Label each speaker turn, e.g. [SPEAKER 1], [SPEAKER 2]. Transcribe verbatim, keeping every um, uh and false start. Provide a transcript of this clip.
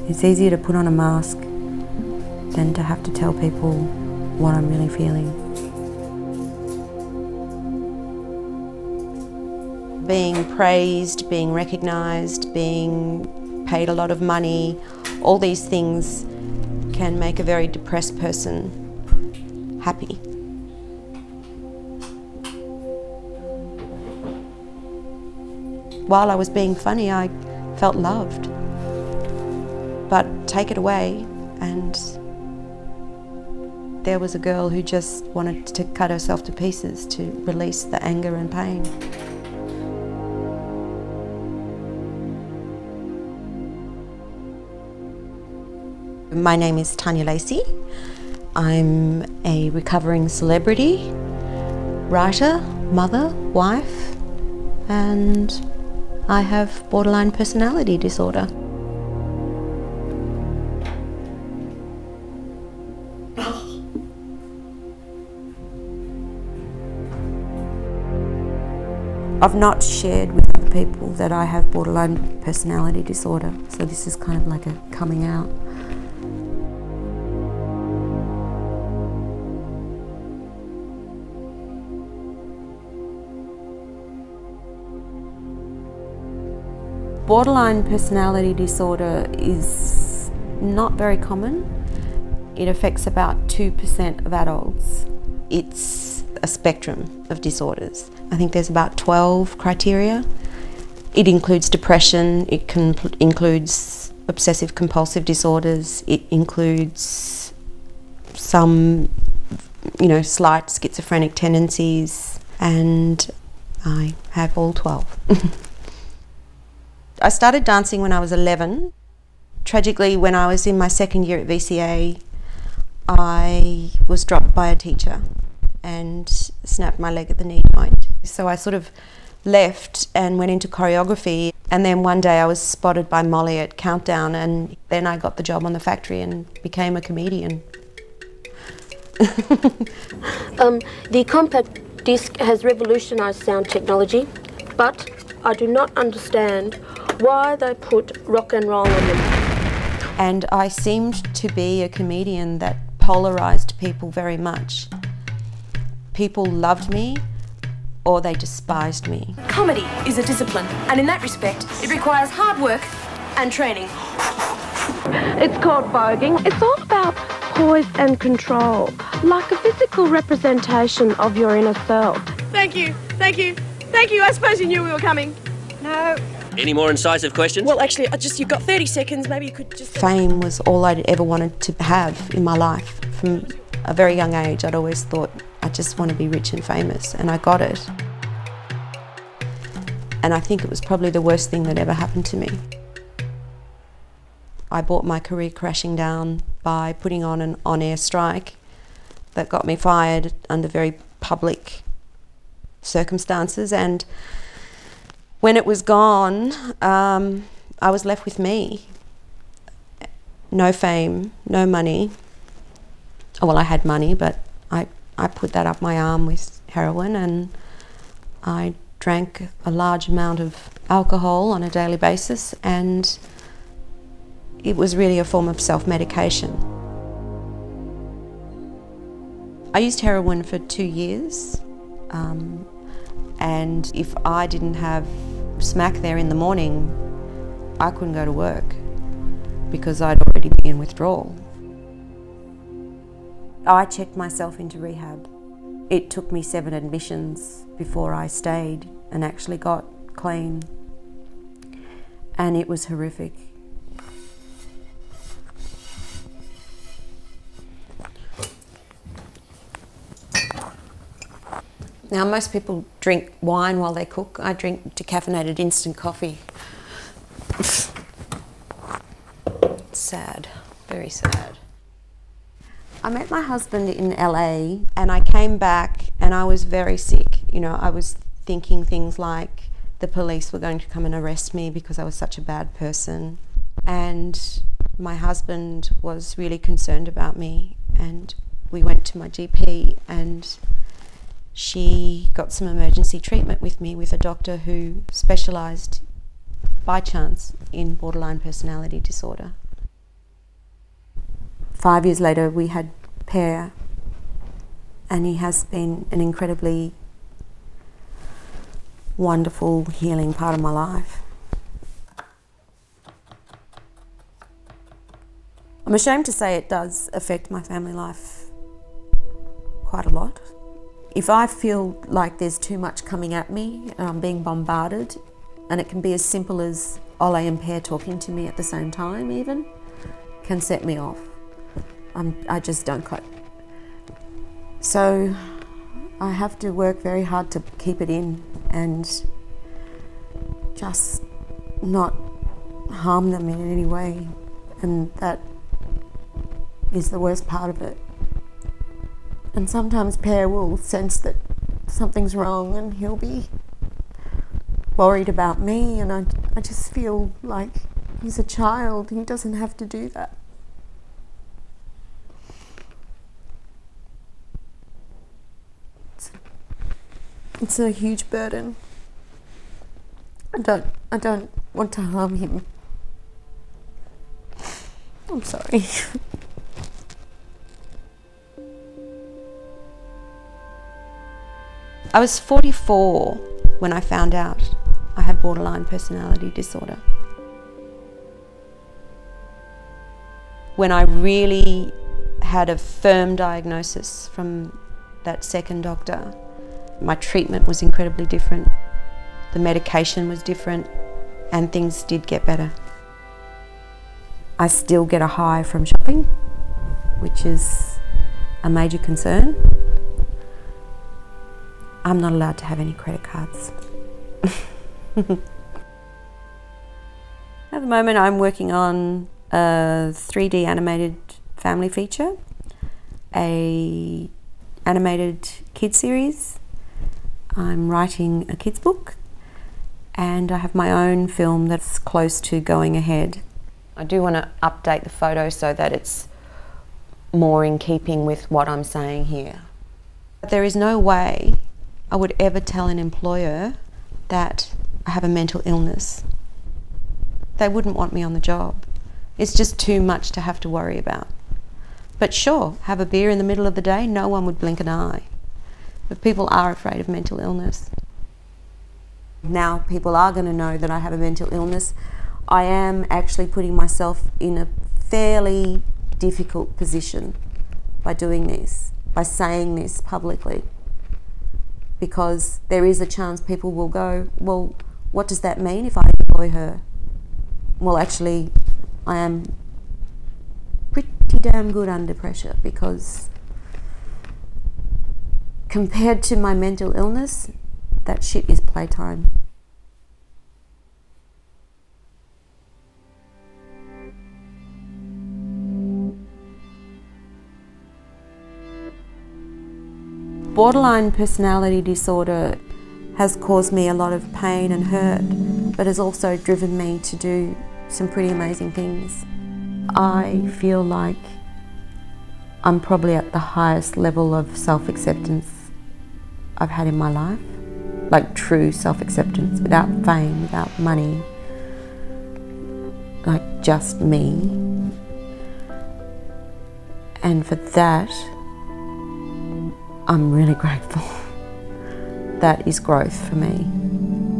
[SPEAKER 1] It's easier to put on a mask than to have to tell people what I'm really feeling. Being praised, being recognised, being paid a lot of money, all these things can make a very depressed person happy. While I was being funny, I felt loved. But take it away and there was a girl who just wanted to cut herself to pieces to release the anger and pain. My name is Tania Lacy. I'm a recovering celebrity, writer, mother, wife, and I have borderline personality disorder. I've not shared with other people that I have borderline personality disorder, so this is kind of like a coming out. Borderline personality disorder is not very common. It affects about two percent of adults. It's a spectrum of disorders. I think there's about twelve criteria. It includes depression, it can, includes obsessive compulsive disorders, it includes some, you know, slight schizophrenic tendencies, and I have all twelve. I started dancing when I was eleven. Tragically, when I was in my second year at V C A, I was dropped by a teacher and snapped my leg at the knee joint. So I sort of left and went into choreography, and then one day I was spotted by Molly at Countdown, and then I got the job on the factory and became a comedian.
[SPEAKER 2] um, the compact disc has revolutionised sound technology, but I do not understand why they put rock and roll on them.
[SPEAKER 1] And I seemed to be a comedian that polarised people very much. People loved me or they despised me.
[SPEAKER 3] Comedy is a discipline, and in that respect, it requires hard work and training.
[SPEAKER 2] It's called voguing. It's all about poise and control, like a physical representation of your inner self.
[SPEAKER 3] Thank you, thank you, thank you. I suppose you knew we were coming. No.
[SPEAKER 4] Any more incisive questions?
[SPEAKER 3] Well, actually, I just, you've got thirty seconds, maybe you could just...
[SPEAKER 1] Fame was all I'd ever wanted to have in my life. From a very young age, I'd always thought, I just want to be rich and famous, and I got it. And I think it was probably the worst thing that ever happened to me. I brought my career crashing down by putting on an on-air strike that got me fired under very public circumstances, and when it was gone, um, I was left with me. No fame, no money. Oh, well, I had money, but I, I put that up my arm with heroin, and I drank a large amount of alcohol on a daily basis, and it was really a form of self-medication. I used heroin for two years, um, and if I didn't have smack there in the morning, I couldn't go to work because I'd already been in withdrawal. I checked myself into rehab. It took me seven admissions before I stayed and actually got clean, and it was horrific. Now, most people drink wine while they cook. I drink decaffeinated instant coffee. It's sad, very sad. I met my husband in L A, and I came back and I was very sick. You know, I was thinking things like the police were going to come and arrest me because I was such a bad person. And my husband was really concerned about me, and we went to my G P, and she got some emergency treatment with me with a doctor who specialised by chance in borderline personality disorder. five years later we had Per, and he has been an incredibly wonderful, healing part of my life. I'm ashamed to say it does affect my family life quite a lot. If I feel like there's too much coming at me and I'm being bombarded, and it can be as simple as Ole and Per talking to me at the same time even, can set me off. I'm, I just don't cope. So I have to work very hard to keep it in and just not harm them in any way, and that is the worst part of it. And sometimes Per will sense that something's wrong and he'll be worried about me, and I, I just feel like he's a child. He doesn't have to do that. It's, it's a huge burden. I don't, I don't want to harm him. I'm sorry. I was forty-four when I found out I had borderline personality disorder. When I really had a firm diagnosis from that second doctor, my treatment was incredibly different, the medication was different, and things did get better. I still get a high from shopping, which is a major concern. I'm not allowed to have any credit cards. At the moment I'm working on a three D animated family feature, a animated kids series, I'm writing a kids book, and I have my own film that's close to going ahead. I do want to update the photo so that it's more in keeping with what I'm saying here. There is no way I would ever tell an employer that I have a mental illness. They wouldn't want me on the job. It's just too much to have to worry about. But sure, have a beer in the middle of the day, no one would blink an eye. But people are afraid of mental illness. Now people are going to know that I have a mental illness. I am actually putting myself in a fairly difficult position by doing this, by saying this publicly. Because there is a chance people will go, well, what does that mean if I employ her? Well, actually, I am pretty damn good under pressure, because compared to my mental illness, that shit is playtime. Borderline personality disorder has caused me a lot of pain and hurt, but has also driven me to do some pretty amazing things. I feel like I'm probably at the highest level of self-acceptance I've had in my life. Like true self-acceptance, without fame, without money. Like just me. And for that, I'm really grateful. That is growth for me.